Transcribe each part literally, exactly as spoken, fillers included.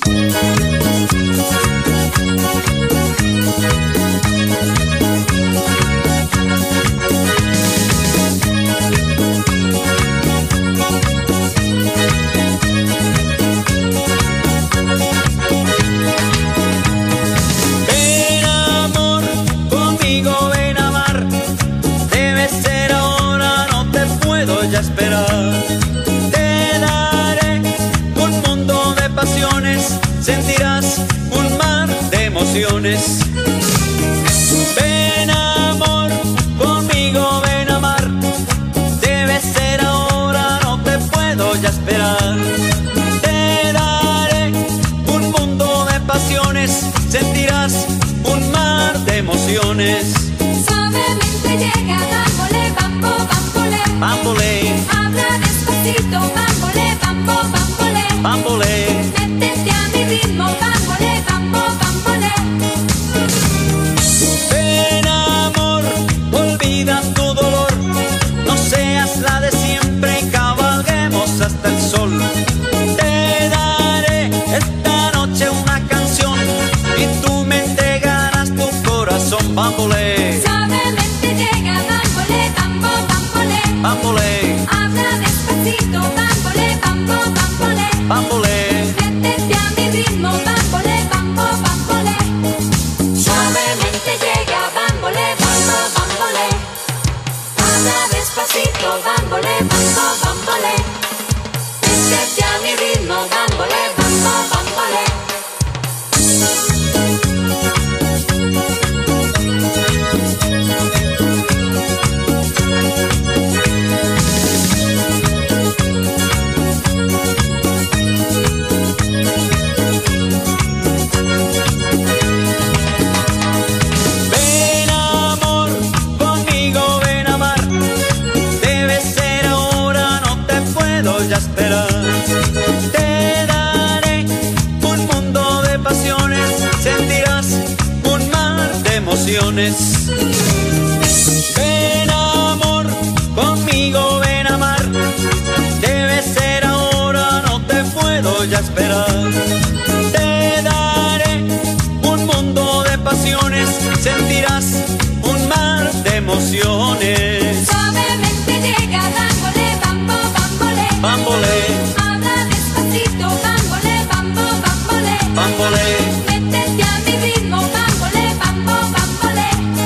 Sentirás un mar de emociones. Ven amor, conmigo ven a amar. Debe ser ahora, no te puedo ya esperar. Te daré un mundo de pasiones. Sentirás un mar de emociones. Suavemente llega, bámbole, bambo, bámbole. Bámbole. Habla despacito, bámbole, bambo, bámbole. Bámbole. Métete a mi ritmo, bámbole, bambo, bámbole. Ven amor, olvida tu dolor. No seas la de siempre y cabalguemos hasta el sol. Te daré esta noche una canción y tú me entregarás tu corazón, bámbole. Suavemente llega, bámbole, bambo, bámbole. Bámbole. Habla despacito, bámbole, bambo, bámbole. Bámbole. Métete a mi ritmo, bámbole, bambo, bámbole. Suavemente llega, bámbole, bambo, bámbole. Habla despacito, bámbole, bambo, bámbole. Métete a mi ritmo, bámbole, bambo, bámbole. Ven amor, conmigo ven a amar. Debe ser ahora, no te puedo ya esperar. Te daré un mundo de pasiones. Sentirás un mar de emociones. Ven amor, conmigo ven a amar. Debe ser ahora, no te puedo ya esperar. Te daré un mundo de pasiones. Sentirás un mar de emociones. Suavemente llega, bámbole, bambo, bámbole. Bámbole. Habla despacito, bámbole, bambo, bámbole. Bámbole. Métete a mi ritmo, bámbole, bambo, bámbole.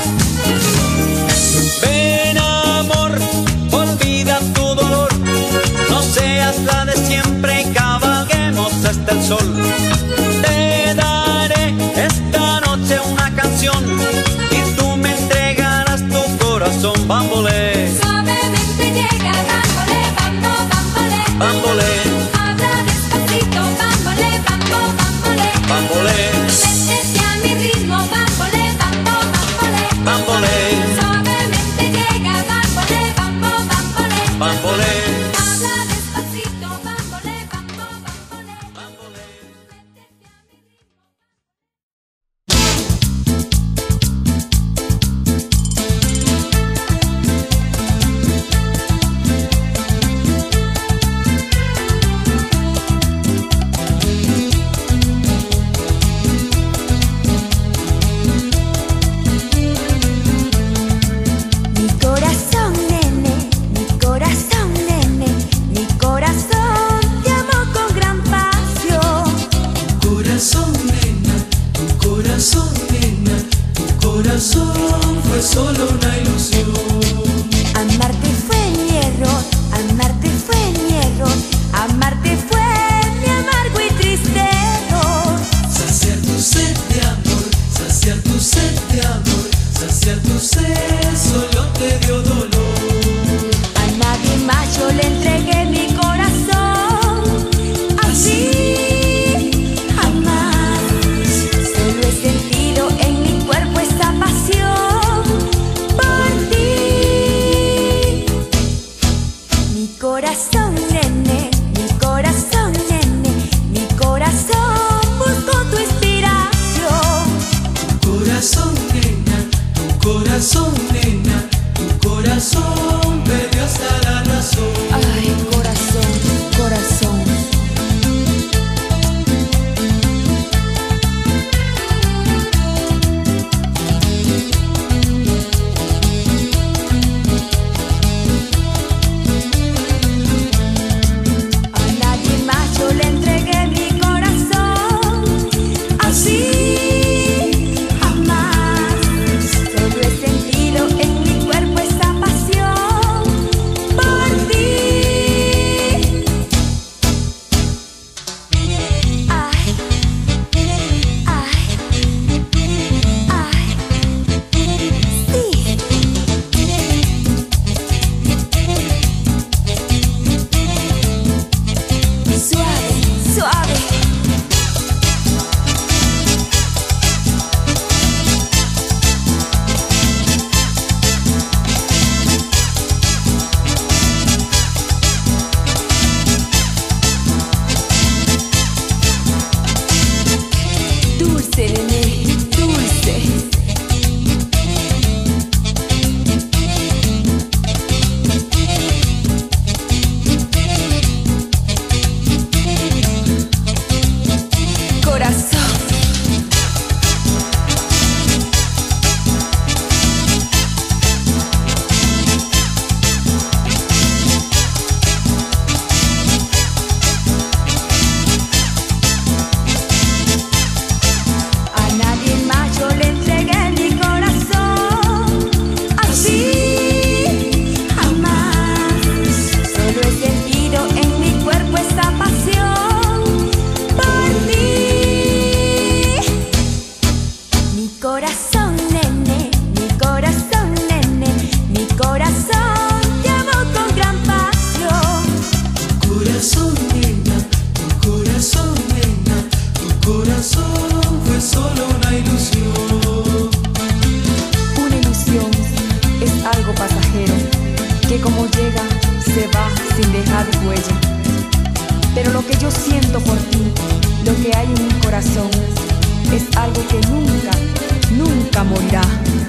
Ven amor, olvida tu dolor. No seas la de siempre y cabalguemos hasta el sol. Te daré esta noche una canción y tú me entregarás tu corazón, bámbole. Suavemente llega, bámbole, bambo, bámbole. Bámbole. Habla despacito, bámbole, bambo, bámbole. Bámbole. Métete a mi ritmo, bámbole, bambo, bámbole. Bámbole. Suavemente llega, bámbole, bambo, bámbole. Bámbole. Habla despacito, bámbole, bambo, bámbole. Bámbole. Métete a mi ritmo. corazón fue solo una ilusión. Una ilusión es algo pasajero, que como llega, se va sin dejar huella. Pero lo que yo siento por ti, lo que hay en mi corazón, es algo que nunca, nunca morirá.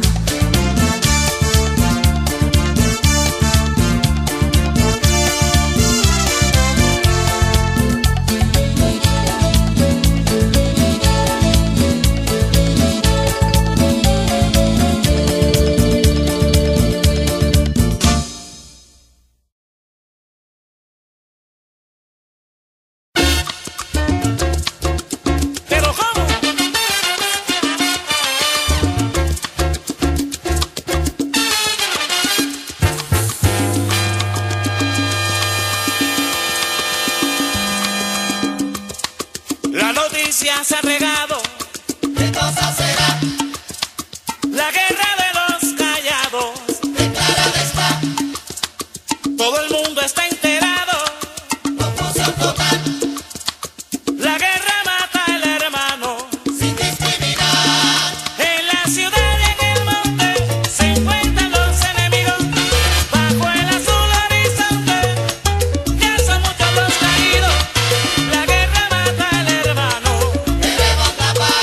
Se ha regado. ¿Qué cosa será? La guerra de los callados. Declarada está. Todo el mundo está enterado. Confusión total. La guerra mata al hermano. Sin discriminar. En la ciudad y en el monte se encuentran los enemigos. Bajo el azul horizonte ya son muchos los caídos. La guerra mata al hermano. Queremos la paz.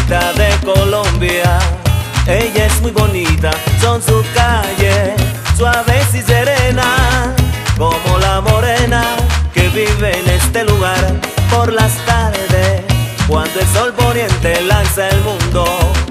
bonita de Colombia. Ella es muy bonita, son sus calles suaves y serenas, como la morena que vive en este lugar. Por las tardes, cuando el sol poniente lanza el mundo,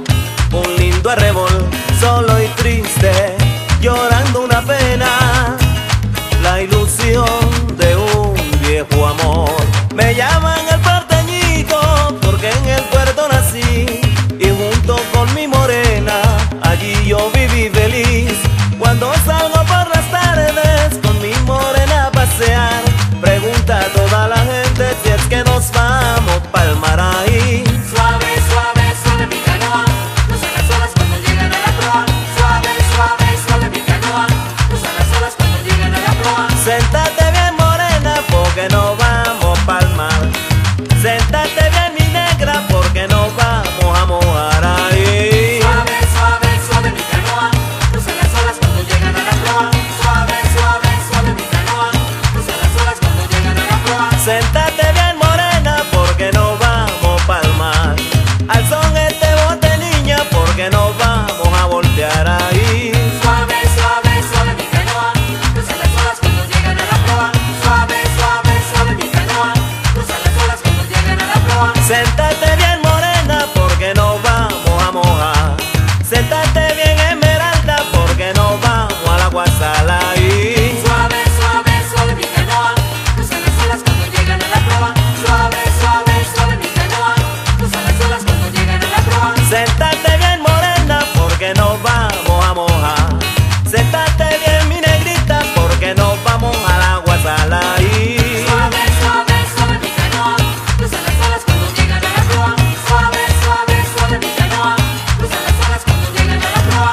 un lindo arrebol, solo y triste, llorando una pena, la ilusión de un viejo amor. Me llaman el porteñito porque en el puerto nací, y junto con mi morena allí yo viví feliz. Cuando salgo por las tardes con mi morena a pasear, pregunta a toda la gente si es que nos vamos pa'l mar ahí. Suave, suave, suave mi canoa, cruza las olas cuando llegan a la proa. Suave, suave, suave mi canoa, cruza las olas cuando llegan a la proa. Séntate bien morena porque nos vamos pa'l mar. Séntate bien mi negra porque nos vamos a mojar ahí. Suave, suave, suave mi canoa, cruza las olas cuando llegan a la proa. Suave, suave, suave mi canoa, cruza las olas cuando llegan a la proa. Séntate bien morena porque nos vamos pa'l mar. Al son este bote niña porque nos vamos a voltear ahí. Suave, suave, suave mi canoa, cruza las olas cuando llegan a la proa. Suave, suave, suave mi canoa, cruza las olas cuando llegan a la proa. Séntate bien morena porque nos vamos a mojar. Séntate bien esmeralda porque nos vamos al agua salada ahí. Suave, suave, suave mi canoa, cruza las olas cuando llegan a la proa. Suave, suave, suave mi canoa, cruza las olas cuando llegan a la proa. Séntate bien morena porque nos vamos a mojar. Séntate bien mi negrita porque nos vamos al agua salada ahí. Suave, suave, suave mi canoa, cruza las olas cuando llegan a la proa. Suave, suave, suave mi canoa, cruza las olas cuando llegan a la proa.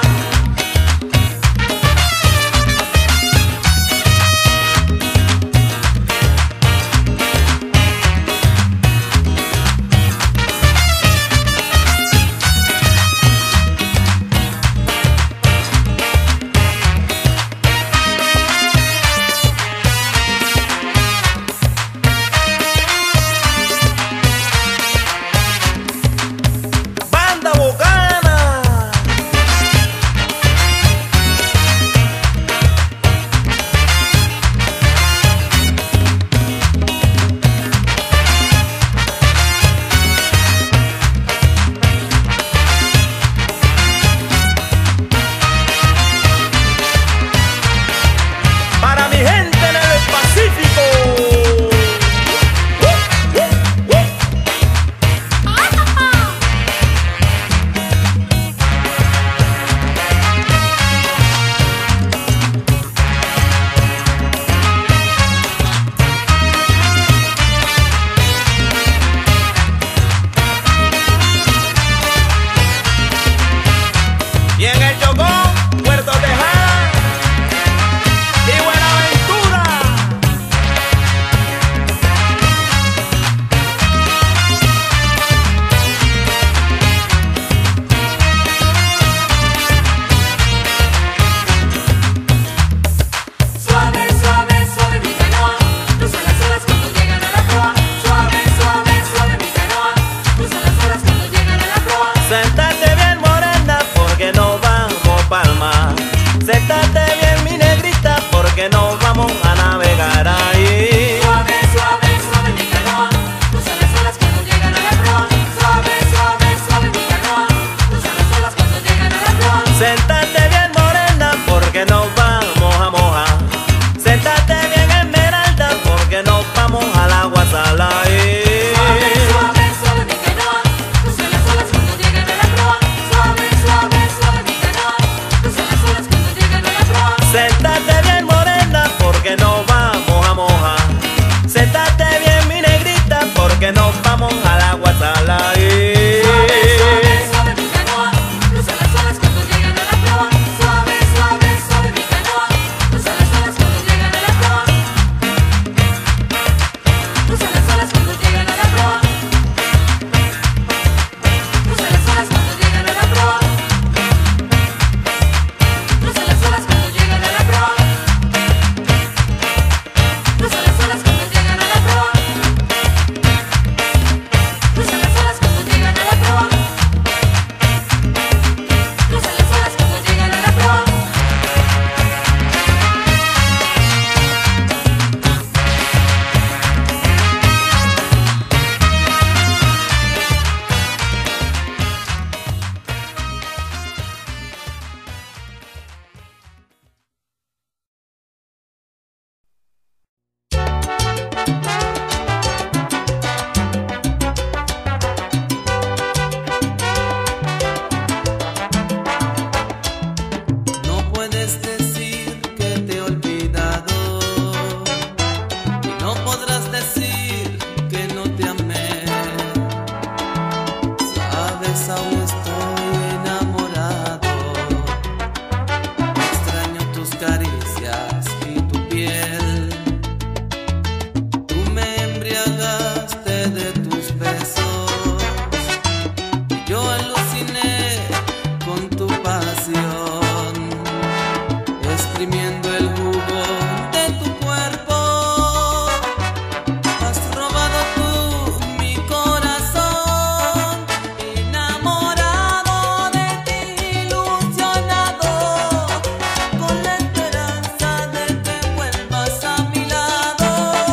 Banda Bocana. Para mi gente en el Pacífico. Uh, uh, uh. Y en el Chocó, Puerto Tejada y Buenaventura. Suave, suave, suave mi canoa, cruza las olas cuando llegan a la proa. Suave, suave, suave mi canoa, cruza las olas cuando llegan a la proa. Séntate bien morena porque nos vamos pa'l mar. Séntate bien mi negrita porque nos vamos a navegar ahí. Suave, suave, suave mi canoa, cruza las olas cuando llegan a la proa. Suave, suave, suave mi canoa, cruza las olas cuando llegan a la proa. Séntate bien morena porque nos vamos a mojar. Séntate bien esmeralda porque nos vamos al agua salada ahí. Suave, suave, suave mi canoa, cruza las olas cuando llegan a la proa. más aún estoy enamorado. Extraño tus caricias y tu piel. Tú me embriagaste de tus besos y yo aluciné con tu pasión, exprimiendo el jugo de tu cuerpo. Has robado tú mi corazón, enamorado de ti, ilusionado, con la esperanza de que vuelvas a mi lado.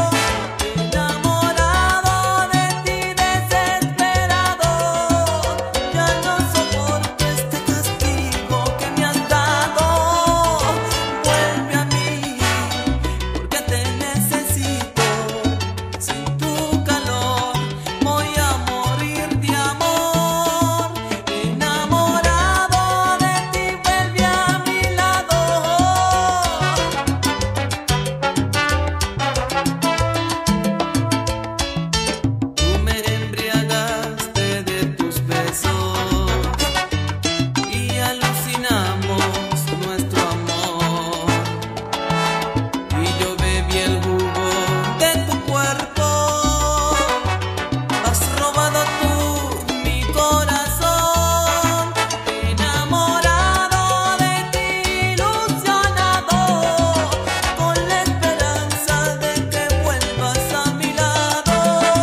Enamorado de ti, desesperado, ya no soporto este castigo que me has dado. Vuelve a mí, porque te necesito. Sin tu calor voy a morir de amor. Enamorado de ti, vuelve a mi lado. Tú me embriagaste de tus besos y alucinamos nuestro amor. Y yo bebí el jugo de tu cuerpo. Has robado tú mi corazón, enamorado de ti, ilusionado, con la esperanza de que vuelvas a mi lado.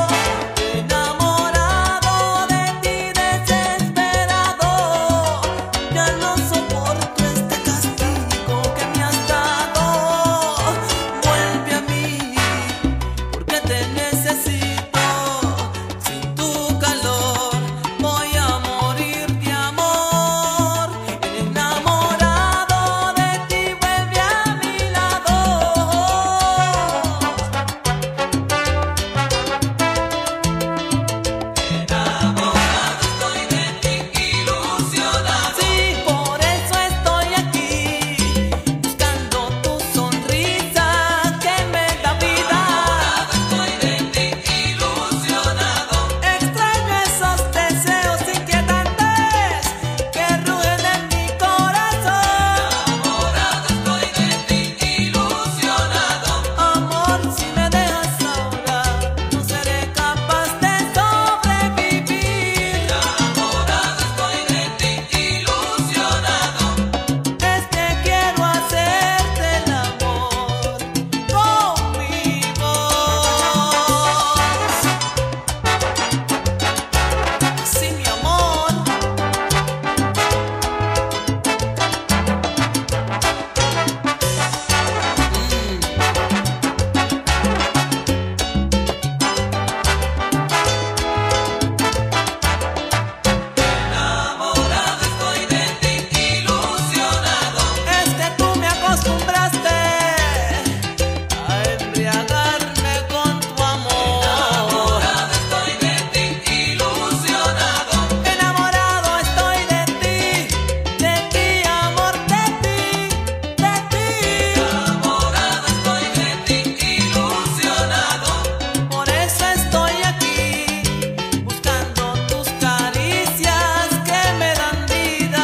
Enamorado de ti, desesperado, ya no soporto este castigo que me has dado. Vuelve a mí, porque te necesito. Sin tu calor voy a morir de amor. Enamorado de ti, vuelve a mi lado. Enamorado estoy de ti, ilusionado. Sí, por eso estoy aquí, buscando tu sonrisa que me da vida. Estoy de ti, ilusionado. Extraño esos deseos inquietantes que rugen en mi corazón. Enamorado estoy de ti, ilusionado. Amor, si me dejas ahora, no seré capaz de sobrevivir. Enamorado estoy de ti, ilusionado. Es que quiero hacerte el amor con mi voz. Sí, mi amor. Enamorado estoy de ti, ilusionado. Es que tú me acostumbraste a embriagarme con tu amor. Enamorado estoy de ti, ilusionado. Enamorado estoy de ti, de ti, amor, de ti, de ti. Enamorado estoy de ti, ilusionado. Por eso estoy aquí, buscando tus caricias que me dan vida.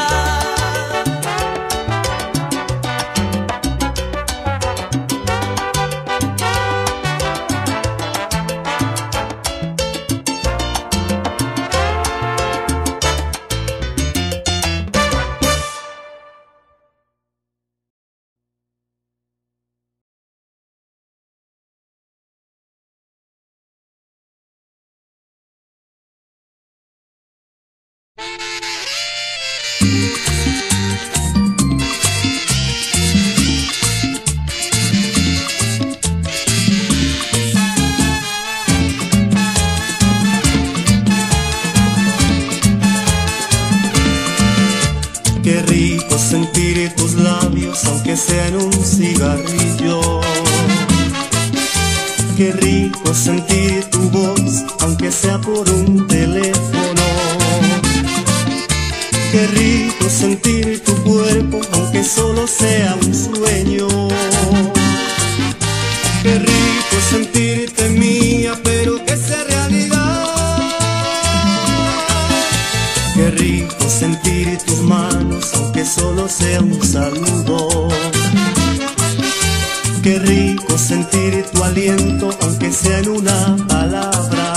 Qué rico sentir tus labios, aunque sea en un cigarrillo. Qué rico sentir tu voz, aunque sea por un teléfono. Qué rico sentir tu cuerpo, aunque solo sea un sueño. Qué rico sentirte mía, pero que sea realidad. Qué rico sentir tus manos, aunque solo sea un saludo. Qué rico sentir tu aliento, aunque sea en una palabra.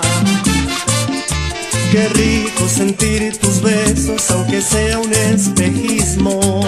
Qué rico sentir tus besos, aunque sea un espejismo.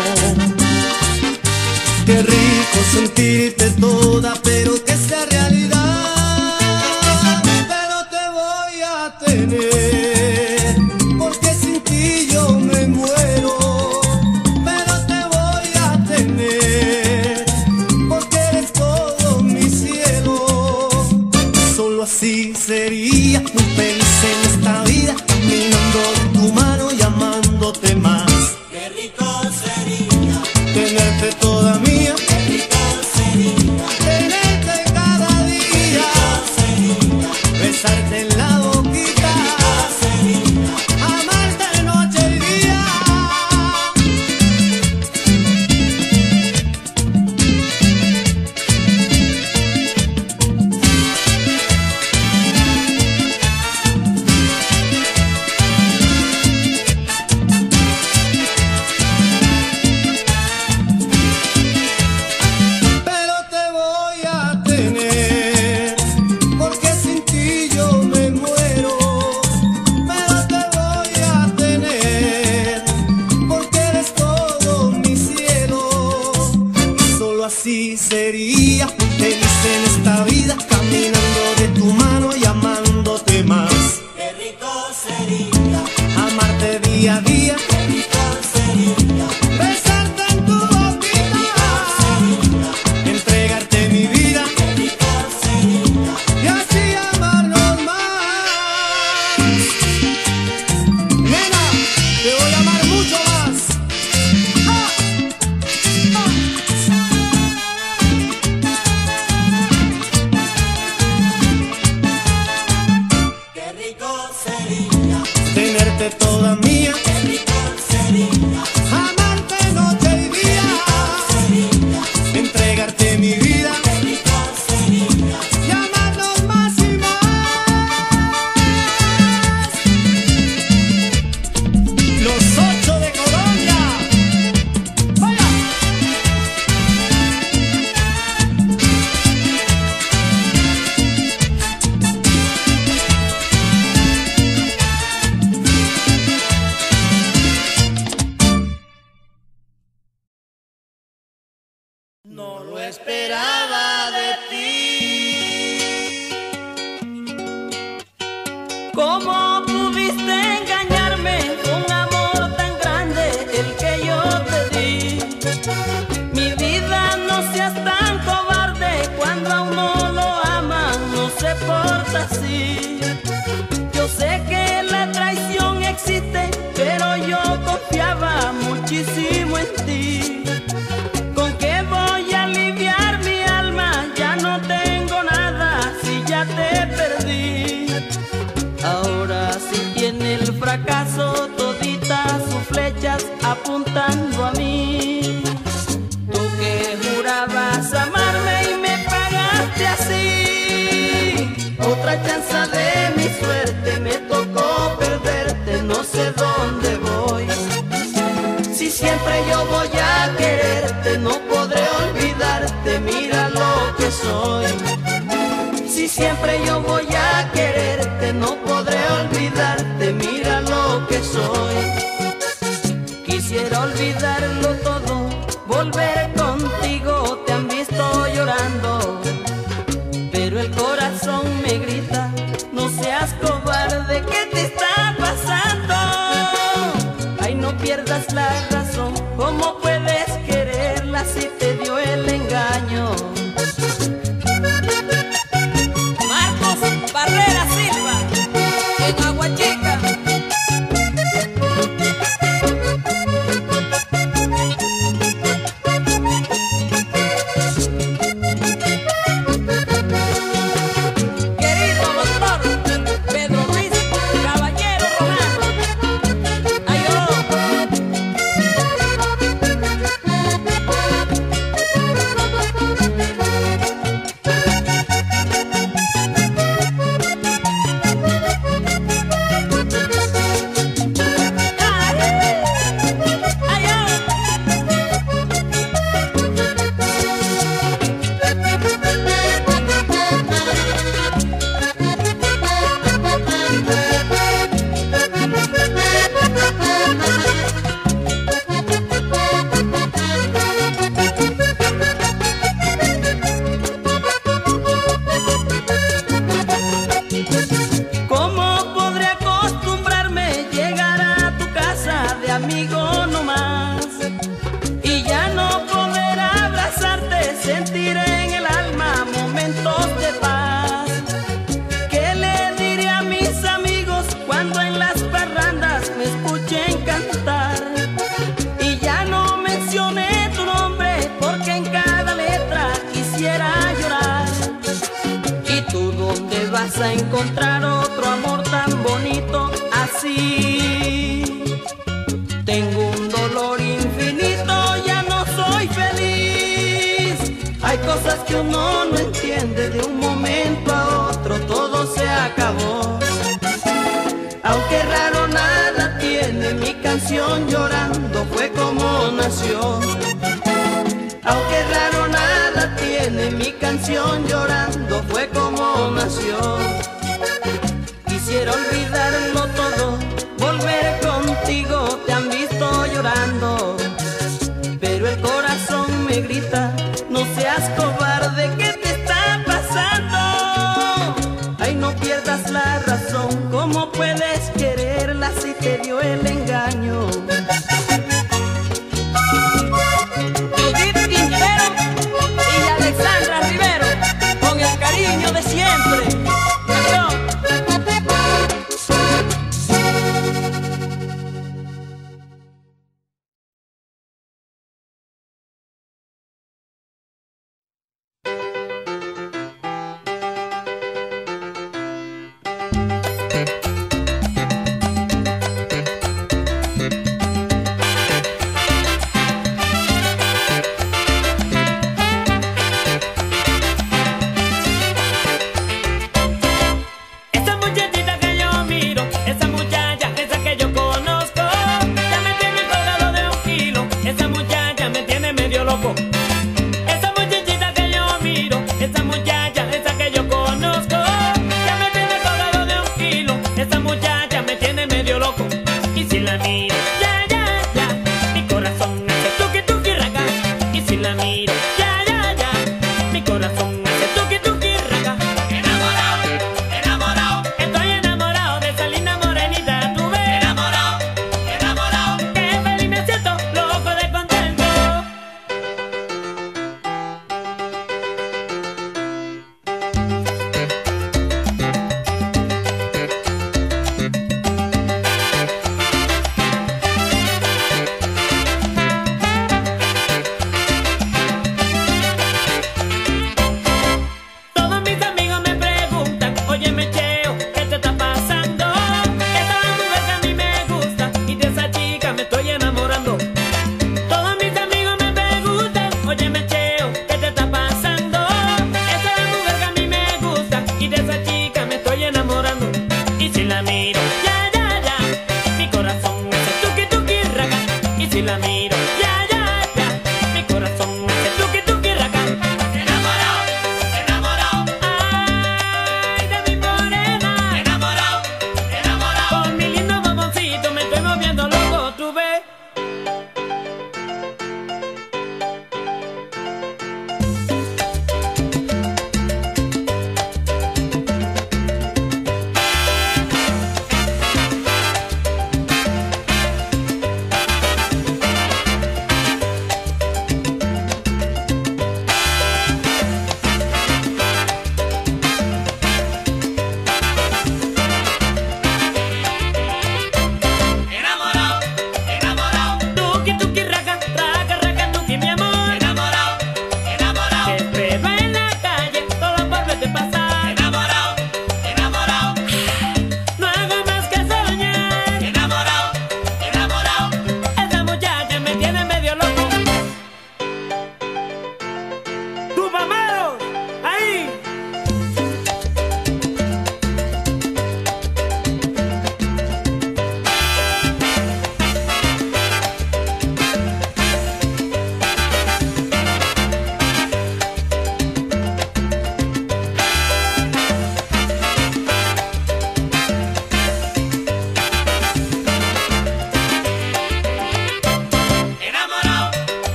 Qué rico sentirte toda, pero que sea realidad. Pero te voy a tener, porque sin ti yo me muero. Pero te voy a tener, porque eres todo mi cielo. Solo así sería muy feliz en esta vida, caminando de tu mano y amándote más. Qué rico sería Tenerte toda mía, Qué rico sería tenerte cada día, besarte en la boquita, amarte noche y día. Pero te voy a tener, porque sin ti yo me muero. Pero te voy a tener, porque eres todo mi cielo. Solo así sería feliz en esta vida, caminando de tu mano y amándote más. Qué rico sería Amarte día a día, Qué rico sería besarte en tu boquita, entregarte mi vida Qué rico sería y así amarnos más. Nena, te voy a amar mucho más. Ah, Qué rico sería tenerte toda mía, Qué rico sería amarte noche y día, entregarte mi vida Qué rico sería y amarnos más y más. Los ocho de Colombia. ¡Vaya! No lo esperaba de ti. ¿Cómo pudiste engañarme con un amor tan grande el que yo te di? Mi vida, no seas tan cobarde, cuando a uno lo aman no se porta así. Yo sé que la traición existe, pero yo confiaba muchísimo en ti. ¿Con qué voy a aliviar mi alma? Ya no tengo nada si ya te perdí. Ahora sí tiene el fracaso toditas sus flechas apuntando a mí. Tú que jurabas amarme y me pagaste así. Otra chance de mi suerte, me tocó perderte, no sé dónde voy. Si siempre yo voy a quererte, no podré olvidarte, mira lo que soy. Si siempre yo voy a quererte, no podré olvidarte, mira lo que soy. Quisiera olvidarlo todo, volver contigo, te han visto llorando, pero el corazón me grita, no seas cobarde, ¿qué te está pasando? Ay, no pierdas la razón, ¿cómo puedes quererla si te dio el engaño? Marcos Barrera Silva, en Aguachica. Querido doctor Pedro Luis Caballero Romano, ayó. amigo nomás. Y ya no poder abrazarte, sentir en el alma momentos de paz. ¿Qué le diré a mis amigos cuando en las parrandas me escuchen cantar? Y ya no mencioné tu nombre porque en cada letra quisiera llorar. ¿Y tú dónde vas a encontrar otro amor tan bonito así? Tengo un dolor infinito, ya no soy feliz. Hay cosas que uno no entiende, de un momento a otro todo se acabó. Aunque raro nada tiene, mi canción llorando fue como nació. Aunque raro nada tiene, mi canción llorando fue como nació. Quisiera olvidarlo todo, volver contigo, te han visto llorando, pero el corazón me grita, no seas cobarde, ¿qué te está pasando? Ay, no pierdas la razón, ¿cómo puedes quererla si te dio el engaño? Judith Quintero y Alexandra Rivero, con el cariño de siempre. Adiós.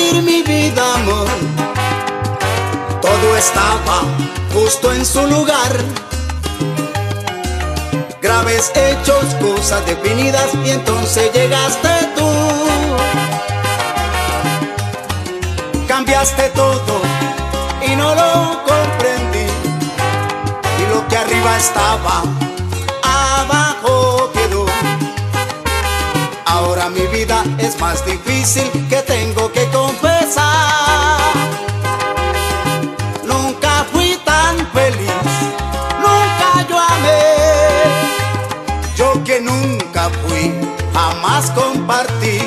vivir mi vida, amor. Todo estaba justo en su lugar. Graves hechos, cosas definidas, y entonces llegaste tú. Cambiaste todo y no lo comprendí. Y lo que arriba estaba, abajo quedó. Ahora mi vida es más difícil, que tengo que confesar. Nunca fui tan feliz, nunca yo amé. Yo que nunca fui, jamás compartí.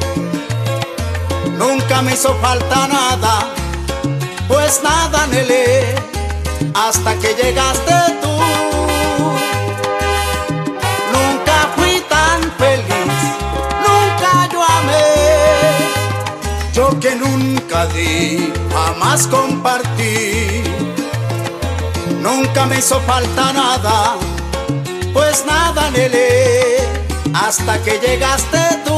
Nunca me hizo falta nada, pues nada anhelé, hasta que llegaste tú. Nunca fui tan feliz, nunca yo amé. Yo que nunca di, jamás compartí. Nunca me hizo falta nada, pues nada anhelé, hasta que llegaste tú.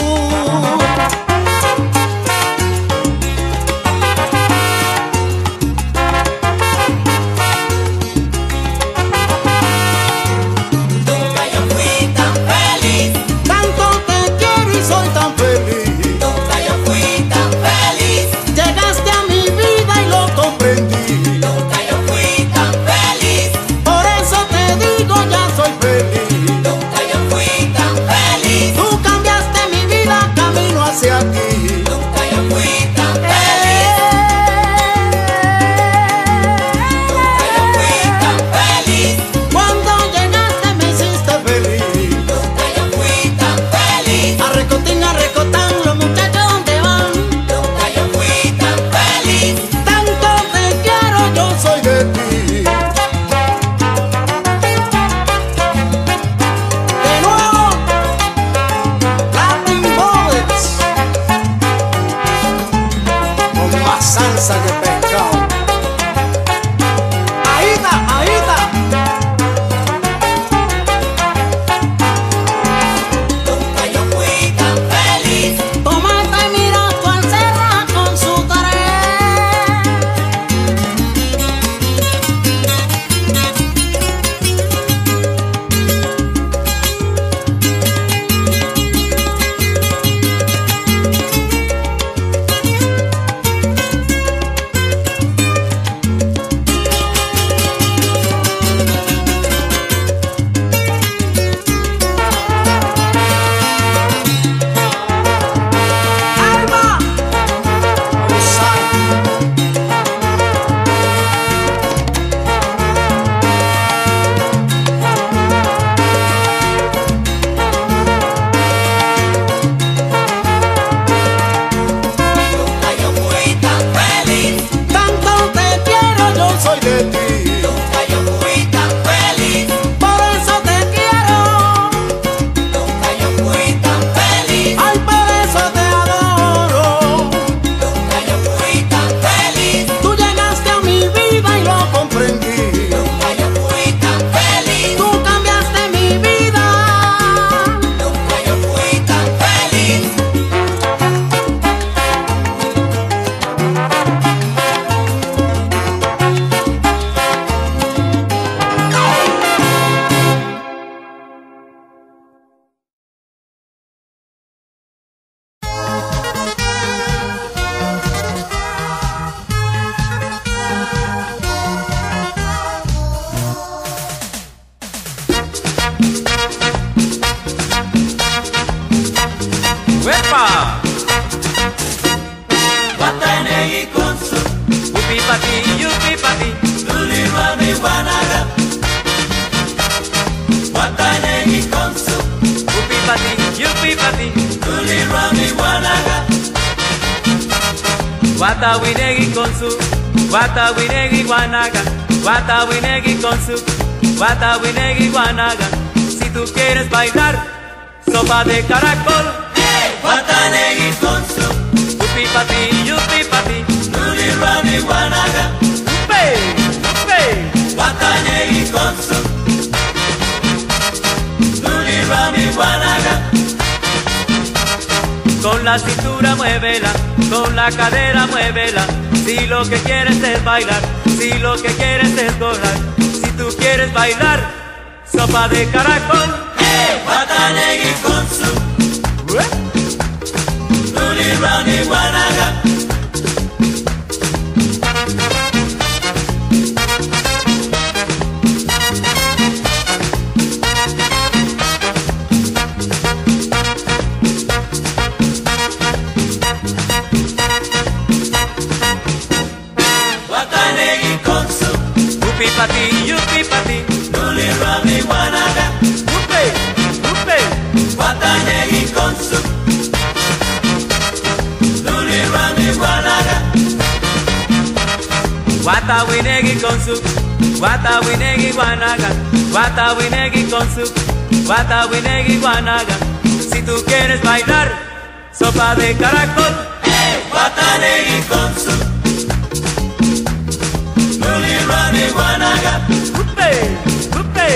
Watawinegi con su, Watawinegi guanaga, Watawinegi con su, Watawinegi guanaga. Si tú quieres bailar, sopa de caracol. Hey, Watanegi con su, Upi pati, yupi pati, Luli Rami guanaga. Upe, upe. Watanegi con su, Luli Rami guanaga. Con la cintura muévela, con la cadera muévela. Si lo que quieres es bailar, si lo que quieres es gozar, si tú quieres bailar, sopa de caracol. Hey, Watanegi con su Luli Rani Wanaga. Watanegi con su Yupi pa ti, yupi pa ti. Luli Rani Wanaga. Yupi, yupi. Watanegi con su Luli Rani Wanaga. Wata winegi con su, wata winegi wanaga, wata winegi con su, wata winegi wanaga. Si tú quieres bailar, sopa de caracol. Hey, Watanegi con su Luli Rani Wanaga. Yupi, yupi.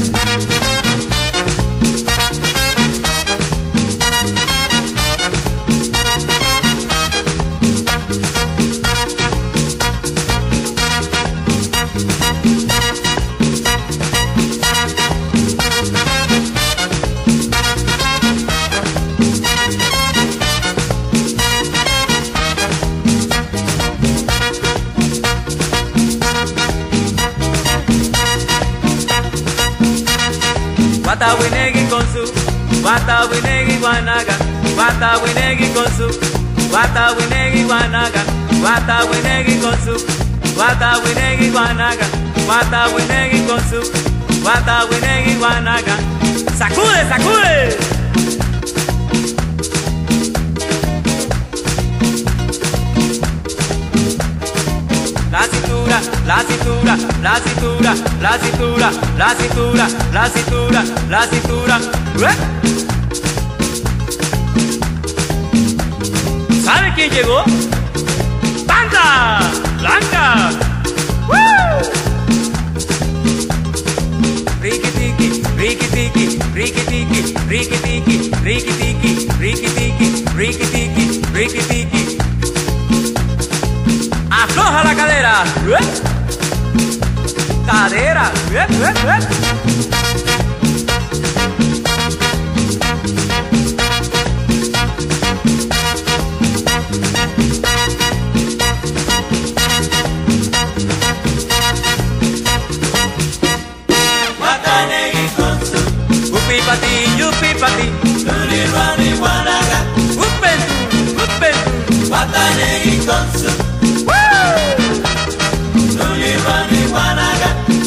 Wata winegi con su, wata winegi wanaga, wata winegi con su, wata winegi wanaga, wata winegi con su, wata winegi wanaga, wata winegi con su, wata winegi wanaga. Sacude, sacude. La cintura, la cintura, la cintura, la cintura, la cintura, la cintura, la cintura. ¿Eh? ¿Sabe quién llegó? ¡Banda Blanca! ¡Woo! Riquitiqui, riquitiqui, riquitiqui, riquitiqui, riquitiqui, riquitiqui, riquitiqui, riquitiqui. Afloja la cadera. ¿Eh? Cadera. ¿Eh? ¿Eh? ¿Eh? Watanegi con su Yupi pa ti, yupi pa ti. Luli Rani Wanaga. Upen, upen. Watanegi con su Luli Rani Wanaga.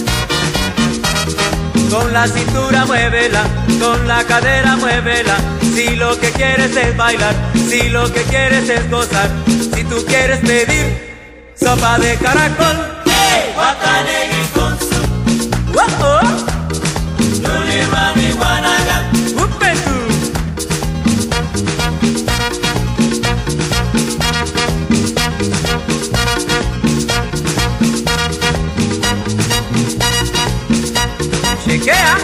Con la cintura muévela, con la cadera muévela. Si lo que quieres es bailar, si lo que quieres es gozar, si tú quieres pedir sopa de caracol. Hey, Watanegi con su Oh, oh. Luli Rani Wanaga. Upen tú. Chequea.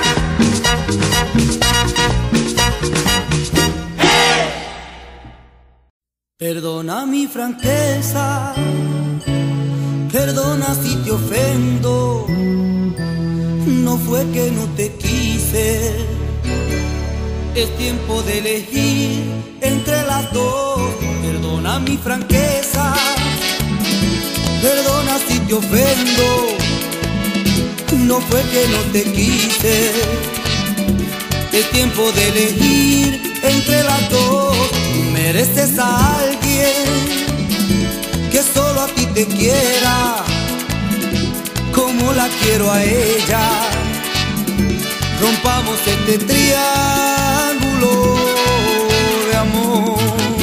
Perdona mi franqueza, perdona si te ofendo, no fue que no te quise, es tiempo de elegir entre las dos. Perdona mi franqueza, perdona si te ofendo, no fue que no te quise, es tiempo de elegir entre las dos. Tú mereces a alguien que solo a ti te quiera, como la quiero a ella. Rompamos este triángulo de amor.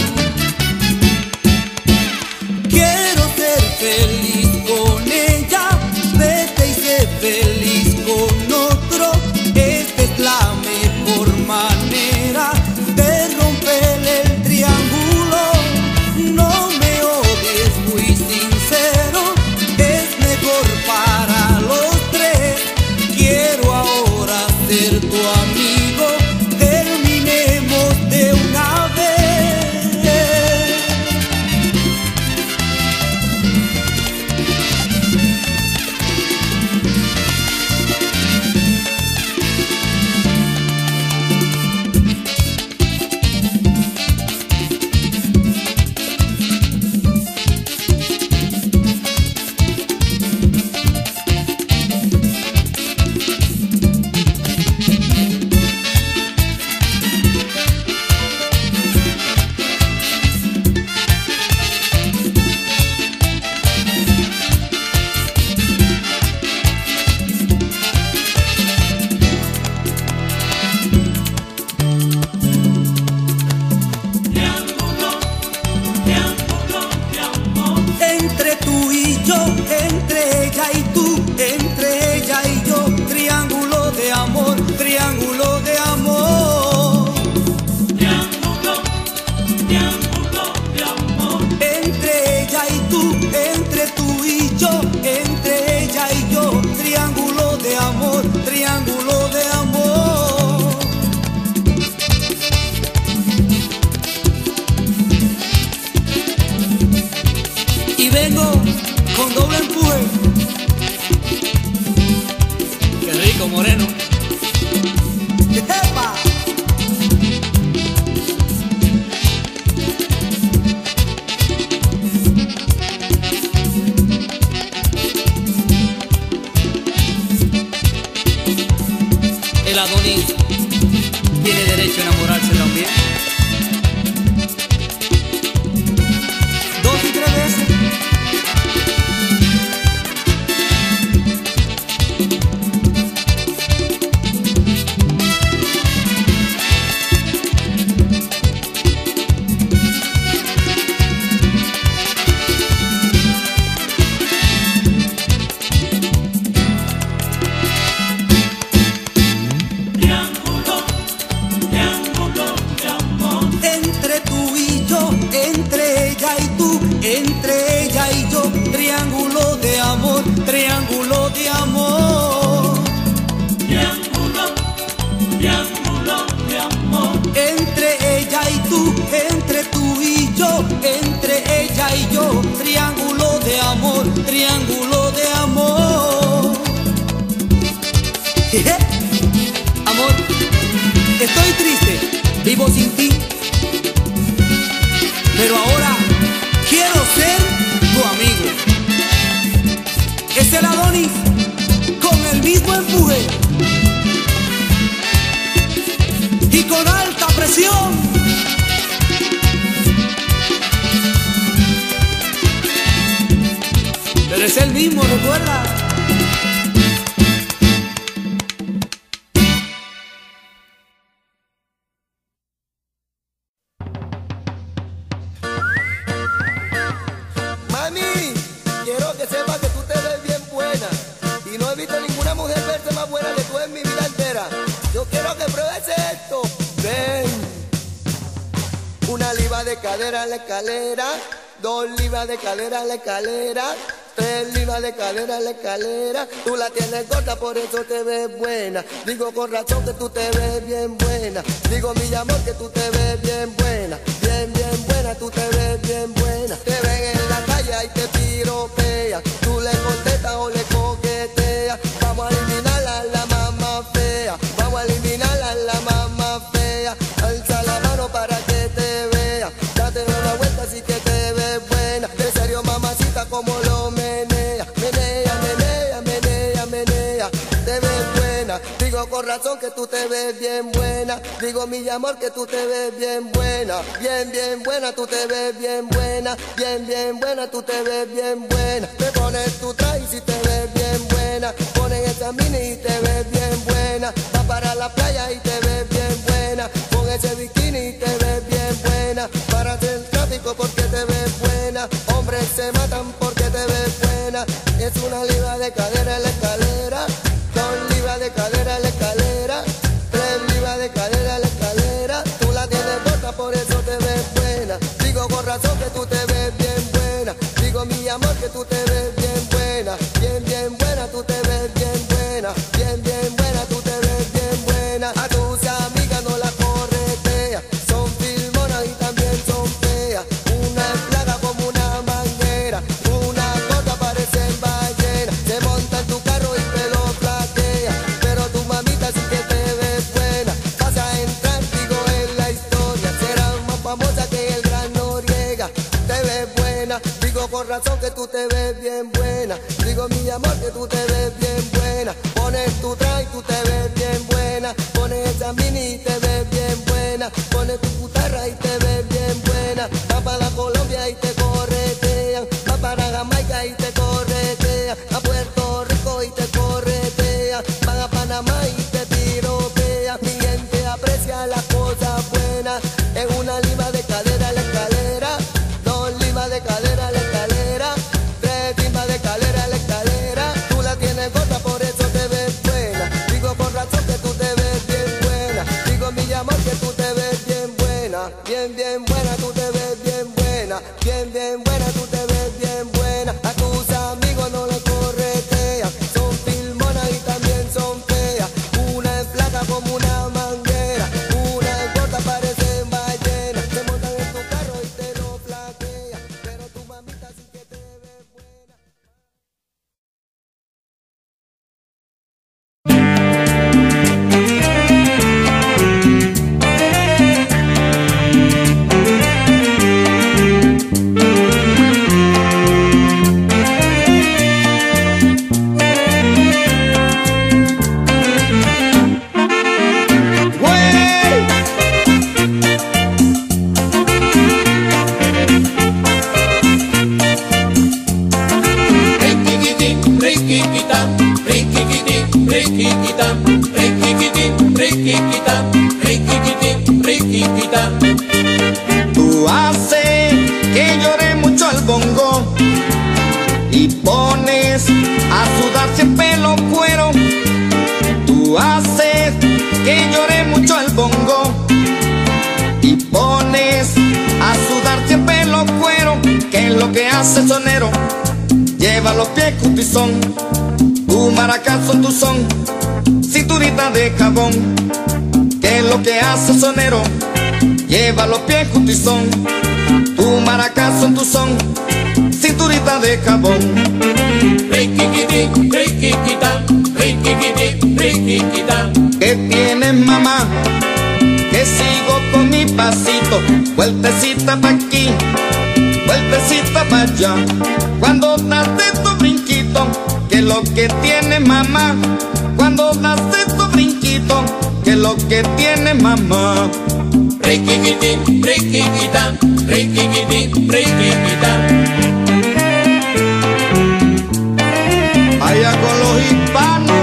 Quiero ser feliz con ella, vete y sé feliz con otro. Esta es la mejor manera de romper el triángulo. No me odies, fui sincero, es mejor para los tres. Quiero ahora ser tu amigo ella y tú, entre tú y yo, entre ella y yo, triángulo de amor, triángulo de amor. Amor, estoy triste, vivo sin ti, pero ahora quiero ser tu amigo. Es el Adonis con el mismo empuje y con alta presión. Pero es el mismo, recuerda. Mami, quiero que sepas que tú te ves bien buena y no he visto ninguna mujer verse más buena que tú en mi vida entera. Yo quiero que pruebes esto. Ven. Una libra de cadera en la escalera, dos libras de cadera en la escalera, tres libras de cadera en la escalera. Tú la tienes corta, por eso te ves buena. Digo con razón que tú te ves bien buena. Digo mi amor que tú te ves bien buena. Bien, bien buena, tú te ves bien buena. Te ven en la calle y te piropea. Tú le contestas o le coqueteas. Vamos a eliminar a la mamá fea. Vamos a eliminar a la mamá fea. Alza la mano para que te vea. Date una vuelta así que te ves buena. De serio mamacita como lo menea. Menea, menea, menea, menea. Te ves buena. Digo con razón que tú te ves bien buena. Digo mi amor que tú te ves bien buena. Bien, bien buena, tú te ves bien buena. Bien, bien buena, tú te ves bien buena. Te pones tu traje y si te ves bien buena. Pones esa mini y te ves bien buena. Va para la playa y te ves bien buena. Con ese bikini y te ves bien buena. Para el tráfico porque te ves buena. Hombres se matan porque te ves buena. Es una libra de cadera en la escalera. Dos libras de cadera en la escalera. Tres libras de cadera en la escalera. Tú la tienes corta, por eso te ves buena. Digo con razón que tú te ves bien buena. Digo mi amor que tú te ves bien buena. Bien, bien buena, tú te ves bien buena. Bien, bien buena, tú te ves bien buena. A tus amigas no las corretea. Son filmonas y también son feas. Una es plaga como una manguera. Una cosa parecen ballena. Se monta en tu carro y te lo platea. Pero tu mamita sí que te ves buena. Vas a entrar, digo, en la historia. Será más famosa que el gran Noriega. Te ves buena. Digo con razón que tú te ves bien buena. Digo mi amor que tú te ves bien buena. Pones tu traje y tú te ves bien buena. Pones esa mini y te ves bien buena. Pones tu guitarra y te ves bien buena. Va para Colombia y te corretean. Va para Jamaica y te corretean. A Puerto Rico y te corretean. Van a Panamá y te tirotean. Mi gente aprecia las cosas buenas. En una lima de cadera en la escalera. Dos limas de cadera en la escalera. Tres limas de cadera en la escalera. Tú la tienes corta, por eso te ves buena. Digo por razón que tú te ves bien buena. Digo mi amor que tú te ves bien buena. Bien, bien buena, tú te ves bien buena. Bien, bien buena, tú te ves bien buena. A tus amigos no le corretean. Son filmonas y también son feas. Una es flaca como una manguera. Una es gorda, parecen ballenas. Se montan en tu carro y te lo flaquean. Pero tu mamita sí que te ve buena. Riquiquitín, riquiquitán, riquiquitín, riquiquitán, riquiquitín, riquiquitán, riquiquitín, riquiquitán. Tú haces que llore mucho el bongo y pones a sudar siempre los cueros. Tú haces que llore mucho el bongo y pones a sudar siempre los cueros. ¿Qué es lo que hace el sonero? Lleva los pies cutizón, tu maracas son tu son, cinturita de jabón. ¿Qué es lo que hace el sonero? lleva los pies juntos y son, tu maracas son tu son, cinturita de jabón. Riquiquití, riquiquitá, riquiquití, riquiquitá. ¿Qué tienes, mamá? Que sigo con mi pasito, vueltecita pa' aquí, vueltecita pa' allá. Cuando das estos brinquitos, que lo que tiene mamá. Cuando das estos brinquitos, que lo que tiene mamá. Riquiquitín, riquiquitán, riquiquitín, riquiquitán. Allá con los hispanos.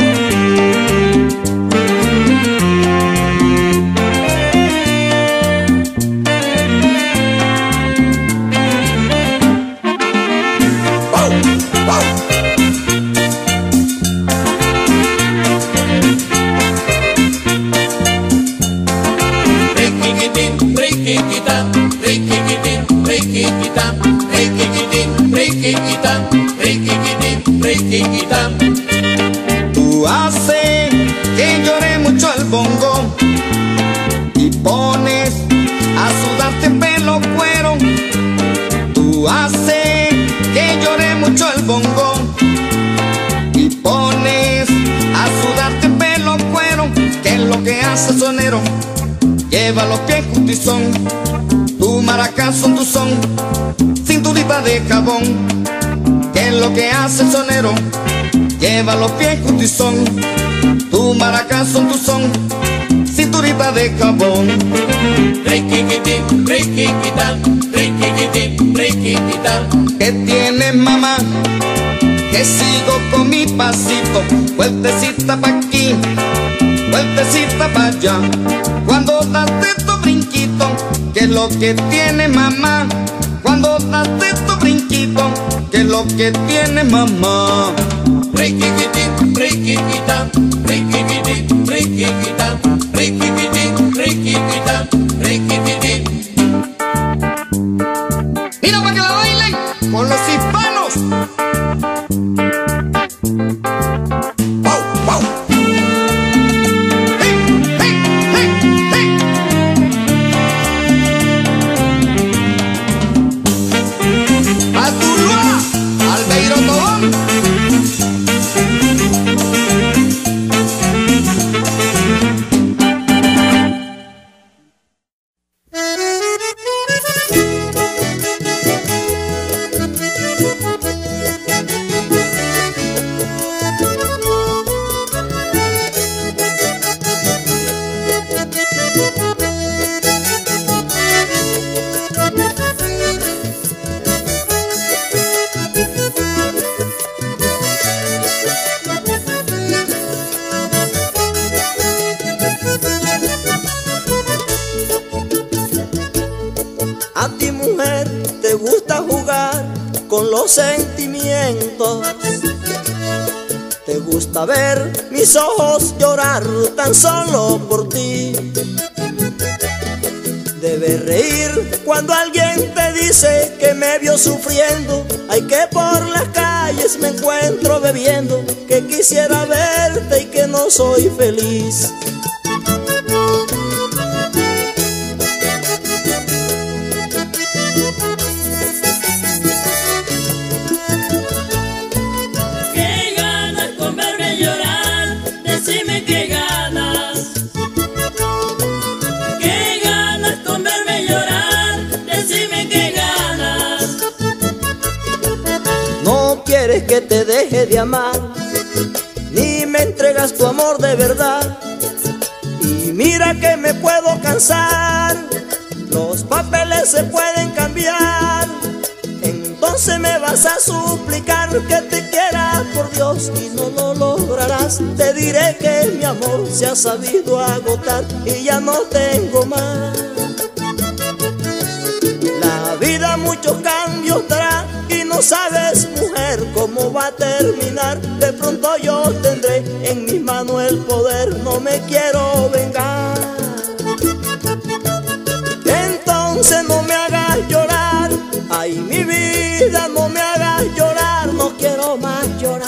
Riquiquitín, riquiquitán, riquiquitín, riquiquitán, riquiquitín, riquiquitán, riquiquitín, riquiquitán. Tú haces que llore mucho el bongo y pones a sudarte pelo cuero. Tú haces que llore mucho el bongo y pones a sudarte pelo cuero. ¿Qué es lo que hace el sonero? Lleva los pies juntos y son, tu maracas son tu son, cinturita de jabón. ¿Qué es lo que hace el sonero? Lleva los pies juntos y son, tu maracas son tu son, cinturita de jabón. Riquiquitín, riquiquitán, riquiquitín, riquiquitán. ¿Qué tienes, mamá? Que sigo con mi pasito, vueltecita pa' aquí, vueltecita pa' allá. Cuando das estos brinquitos, que es lo que tiene mamá. Cuando das estos brinquitos, que es lo que tiene mamá. Riquiquitín, riquiquitán, riquiquitín, riquiquitán, riquiquitín, riquiquitán, riquiquitín. Mira para que la bailen con los hispanos. ¡Wow, wow! A ti, mujer, te gusta jugar con los sentimientos. Te gusta ver mis ojos llorar tan solo por ti. Debes reír cuando alguien te dice que me vio sufriendo. Ay, que por las calles me encuentro bebiendo, que quisiera verte y que no soy feliz. Qué ganas con verme llorar, decime qué ganas. Qué ganas con verme llorar, decime qué ganas. No quieres que te deje de amar, ni me entregas tu amor de verdad. Y mira que me puedo cansar, los papeles se pueden cambiar. Entonces me vas a suplicar que te quiera por Dios y no lo lograrás. Te diré que mi amor se ha sabido agotar y ya no tengo más. La vida muchos cambios trae y no sabes, mujer, cómo va a terminar. De pronto yo tendré en mis manos el poder, no me quiero vengar. Entonces no me hagas llorar, ay mi vida, no me hagas llorar, no quiero más llorar.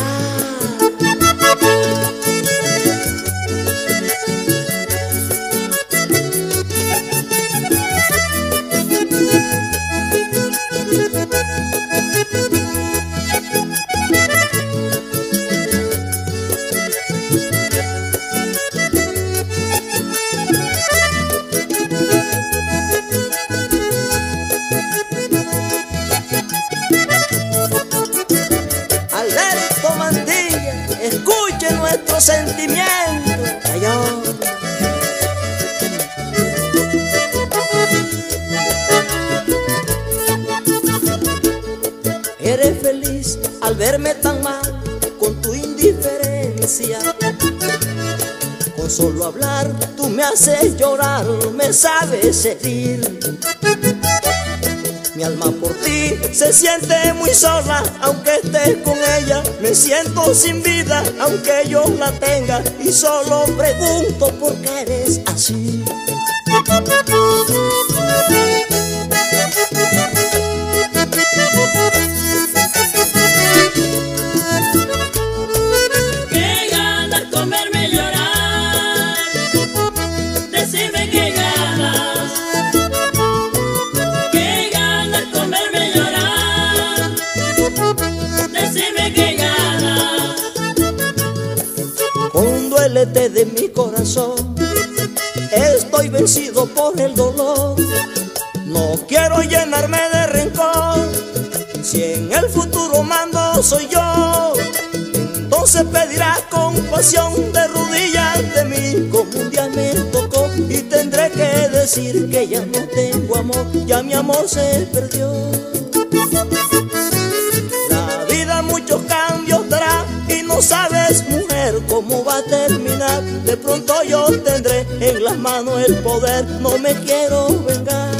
al verme tan mal con tu indiferencia. Con solo hablar tú me haces llorar, me sabes herir. Mi alma por ti se siente muy sola, aunque estés con ella. Me siento sin vida, aunque yo la tenga. Y solo pregunto por qué eres así. Qué ganas comerme llorar. Decime qué ganas. Qué ganas comerme llorar. Decime qué ganas. Con duélete de mi corazón, estoy vencido por el dolor. No quiero llenarme de rencor. Si en el futuro mando soy yo, entonces pedirás compasión de rodillas de mí, como un día me tocó. Y tendré que decir que ya no tengo amor, ya mi amor se perdió. La vida muchos cambios dará y no sabes, mujer, cómo va a terminar. De pronto yo tendré en las manos el poder, no me quiero vengar.